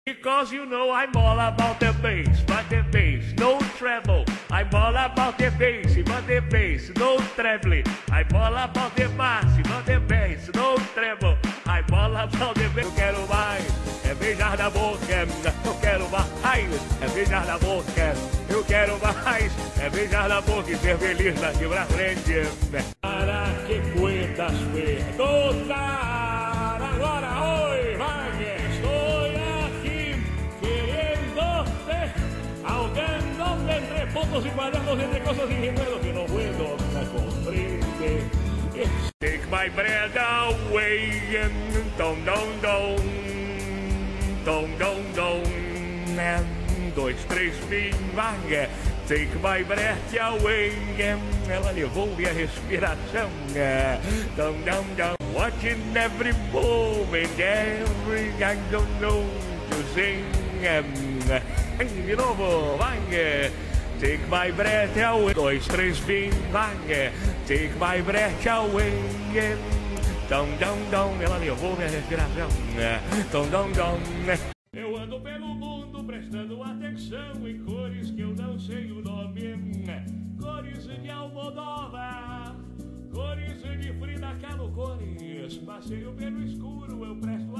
Because you know I'm all about the bass, but the bass, no treble. I'm all about the bass, but the bass, no treble. I'm all about the bass, but the bass, no treble. I'm all about the bass. Eu quero mais, é beijar na boca. Eu quero mais, é beijar na boca. Eu quero mais, é beijar na boca e ser feliz daqui pra frente. Para que cuentas tocar agora, oi, vai, estou aqui queriendo ahogando entre fotos y cuadernos, entre cosas y recuerdos que no puedo comprender. Take my breath away, dom dom dom, dom dom dom, 1, 2, 3, fim, vai. Take my breath away. Ela levou minha respiração. Dum, dum, dum. Watching every moment, every I don't know to sing. De novo, vai. Take my breath away. 2, 3, fim, vai. Take my breath away. Dum, dum, dum. Ela levou minha respiração. Dum, dum, dum. Eu ando pelo mundo prestando atenção em cores que eu não sei o nome. Cores de Almodóvar, cores de Frida Kahlo, cores. Passeio pelo escuro, eu presto